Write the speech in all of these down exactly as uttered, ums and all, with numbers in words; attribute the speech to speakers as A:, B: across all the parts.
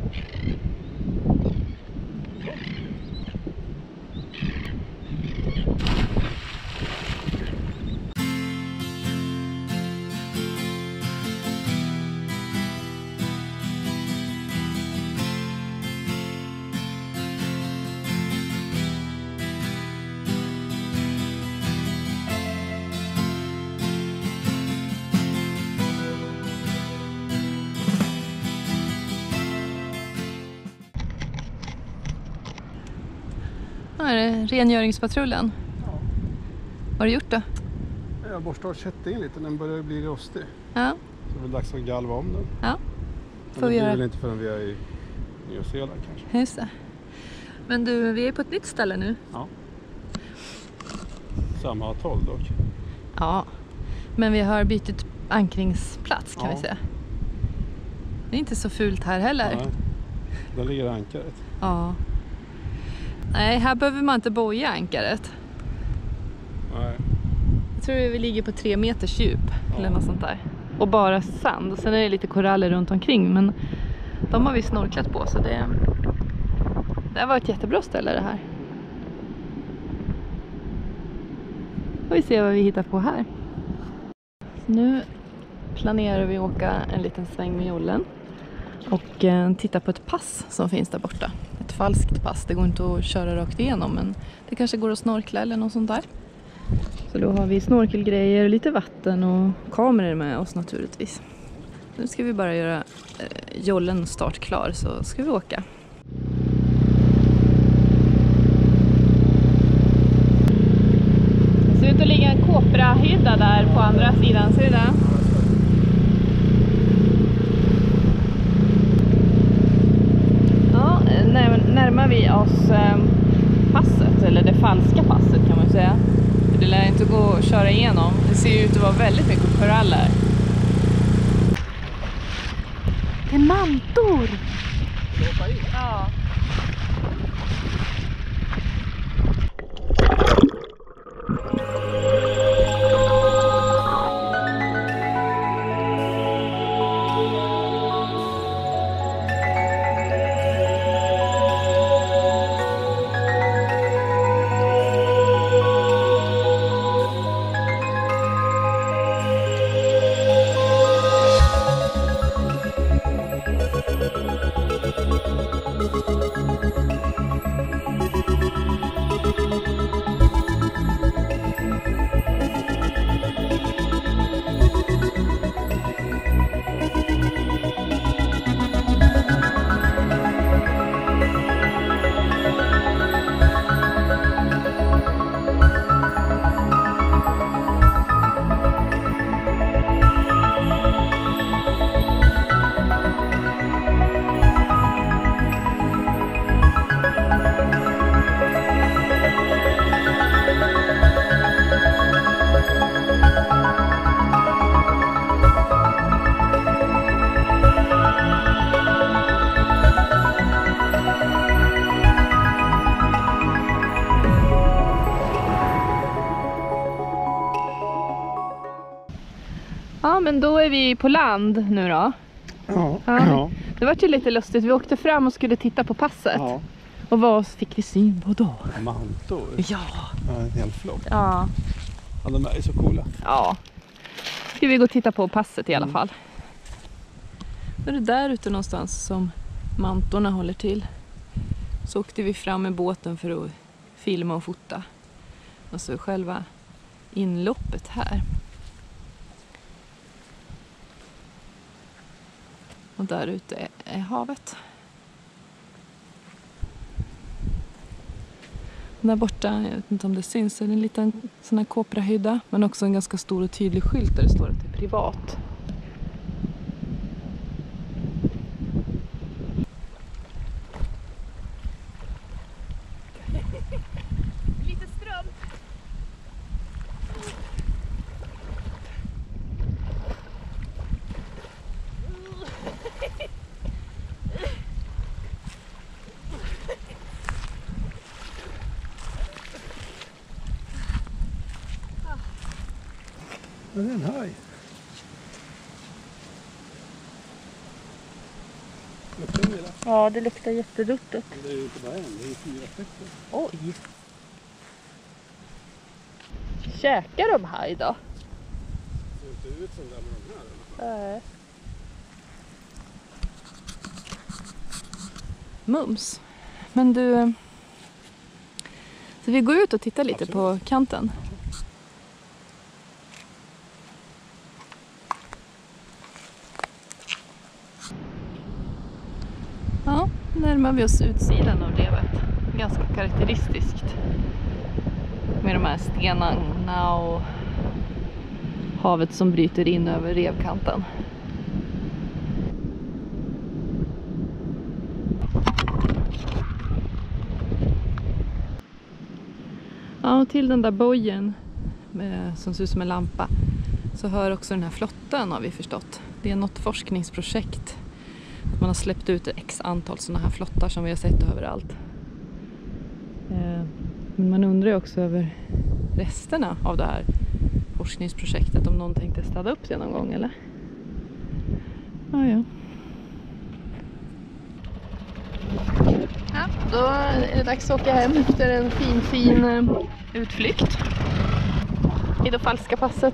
A: Här är rengöringspatrullen.
B: Ja.
A: Vad har du gjort då?
B: Jag borstar kättingen lite, den börjar bli rostig.
A: Ja.
B: Så det är väl dags att galva om den.
A: Ja.
B: Får
A: Får vi
B: det blir
A: göra.
B: väl inte förrän vi är i Nya Zeeland kanske.
A: Just det. Men du, vi är på ett nytt ställe nu.
B: Ja. Samma atoll dock.
A: Ja. Men vi har bytt ankringsplats kan
B: Ja.
A: vi säga. Det är inte så fult här heller.
B: Nej. Där ligger ankaret.
A: Ja. Nej, här behöver man inte boja ankaret.
B: Nej.
A: Jag tror vi ligger på tre meters djup
B: Ja.
A: eller något sånt där. Och bara sand. Och sen är det lite koraller runt omkring. Men de har vi snorklat på. Så det, det var ett jättebra ställe det här. Och vi ser vad vi hittar på här. Så nu planerar vi att åka en liten sväng med jollen. Och eh, titta på ett pass som finns där borta. Ett falskt pass. Det går inte att köra rakt igenom. Men det kanske går att snorkla eller något sånt där. Så då har vi snorkelgrejer, lite vatten och kameror med oss naturligtvis. Nu ska vi bara göra eh, jollen startklar så ska vi åka. Det ser ut att ligga en koprahydda där på andra sidan, ser du det? Ja, närmar vi oss eh, passet, eller det falska passet kan man säga. Det lär inte gå att köra igenom. Det ser ju ut att vara väldigt mycket koraller. Det är mantor! Ja. Ja, men då är vi på land nu då.
B: Ja.
A: Ja.
B: Ja.
A: Det var ju lite lustigt. Vi åkte fram och skulle titta på passet.
B: Ja.
A: Och vad fick vi syn på då?
B: Mantor.
A: Ja.
B: Ja, en hel flock.
A: Ja.
B: Ja, de är så coola.
A: Ja. Ska vi gå och titta på passet i alla
B: Mm.
A: fall. Då är det där ute någonstans som mantorna håller till. Så åkte vi fram med båten för att filma och fota. Och så själva inloppet här. Och där ute är, är havet. Där borta, jag vet inte om det syns, är det en liten sån här koprahydda. Men också en ganska stor och tydlig skylt där det står att det är privat. Lite ström.
B: Ja, det är en haj. Luktar den det?
A: Ja, det luktar jätteruttet.
B: Det är ju inte bara en, det är fyra stycken.
A: Oj! Käkar de här idag?
B: Det ser inte ut som det med de här.
A: Nej. Mums. Men du... Så vi går ut och tittar lite. Absolut. På kanten. Ja, närmar vi oss utsidan av revet. Ganska karaktäristiskt. Med de här stenarna och havet som bryter in över revkanten. Ja, och till den där bojen med, som ser ut som en lampa, så hör också den här flottan, har vi förstått. Det är något forskningsprojekt. Man har släppt ut ett x antal sådana här flottar som vi har sett överallt. Men man undrar ju också över resterna av det här forskningsprojektet. Om någon tänkte städa upp det någon gång, eller? Ja, ja. Ja, då är det dags att åka hem efter en fin, fin utflykt. I det falska passet.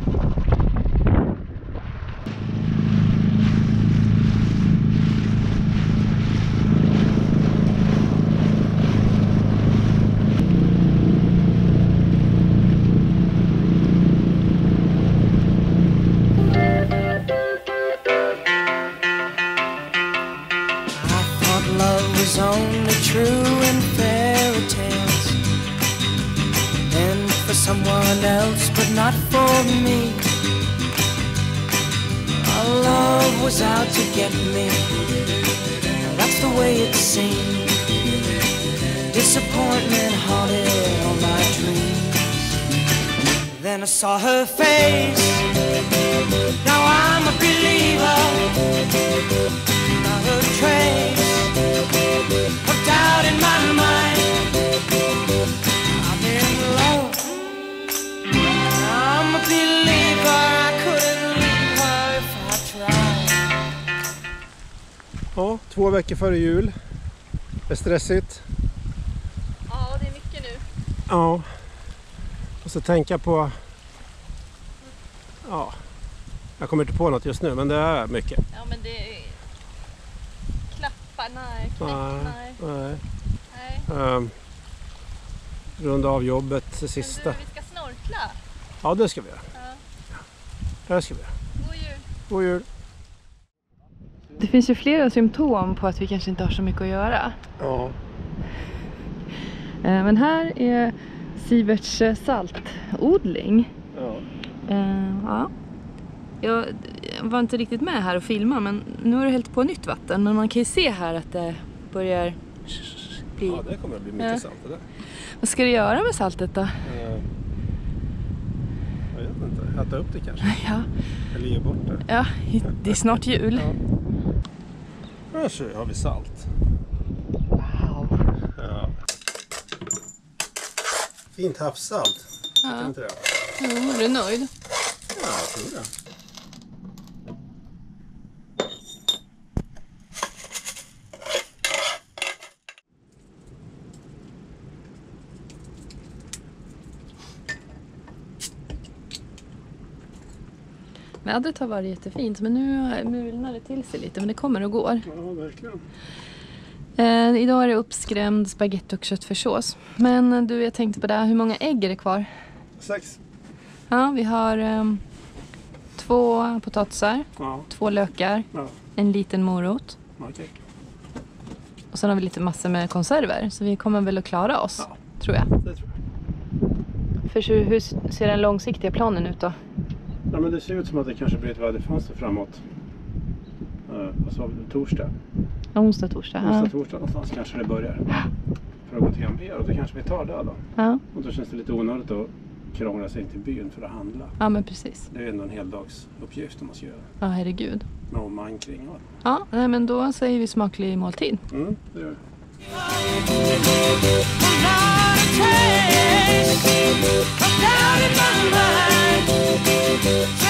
C: Only true in fairy tales, and for someone else but not for me. Our love was out to get me, that's the way it seemed. Disappointment haunted all my dreams. Then I saw her face, now I'm a believer. Not a trace of doubt in my mind. I've been alone, I'm a believer. I couldn't leave her if I tried.
B: Ja, två veckor före jul. Det är stressigt.
A: Ja, det är mycket nu.
B: Ja. Och så tänka på... Ja, jag kommer inte på något just nu, men det är mycket.
A: Ja, men det är... Klappar, nej. Knäck, nej.
B: Nej.
A: nej.
B: Um, runda av jobbet, det sista.
A: Men du, vi ska snorkla.
B: Ja, det ska vi göra.
A: Ja.
B: Det ska vi göra.
A: God jul.
B: God jul.
A: Det finns ju flera symptom på att vi kanske inte har så mycket att göra.
B: Ja.
A: Men här är Siverts saltodling.
B: Ja.
A: Uh, ja. Jag var inte riktigt med här och filma, men nu är det helt på nytt vatten. Men man kan ju se här att det börjar bli...
B: Ja, det kommer att bli mycket
A: ja.
B: salt det där.
A: Vad ska du göra med saltet då?
B: Uh, jag vet inte. Äta upp det kanske.
A: Ja.
B: Eller ge bort det.
A: Ja, det är snart jul.
B: Ja. Ja, så har vi salt.
A: Wow.
B: Ja. Fint havssalt.
A: Ja.
B: Inte det?
A: Jo, är du nöjd?
B: Ja, jag tror det.
A: Vädret har varit jättefint, men nu mulnar det till sig lite, men det kommer och går.
B: Ja, verkligen.
A: Eh, idag är det uppskrämd spaghetti och köttfärssås. Men du, jag tänkte på det här, hur många ägg är det kvar?
B: Sex.
A: Ja, vi har eh, två potatisar,
B: Ja.
A: två lökar,
B: Ja.
A: en liten morot.
B: Okej.
A: Och sen har vi lite massor med konserver, så vi kommer väl att klara oss,
B: Ja.
A: tror jag.
B: Det tror jag.
A: För hur, hur ser den långsiktiga planen ut då?
B: Ja, men det ser ut som att det kanske blir ett väderfönster framåt. Uh, vad sa vi? Torsdag.
A: Onsdag, torsdag.
B: Onsdag,
A: Ja.
B: torsdag någonstans kanske det börjar. För att gå till G M B, och då kanske vi tar det då.
A: Ja.
B: Och då känns det lite onödigt att krångla sig in till byn för att handla.
A: Ja, men precis.
B: Det är ändå en heldagsuppgift om man ska göra.
A: Ja, herregud.
B: Med omman kring och...
A: Ja, nej, men då säger vi smaklig måltid.
B: Mm, det gör vi.
C: Not a trace of doubt in my mind.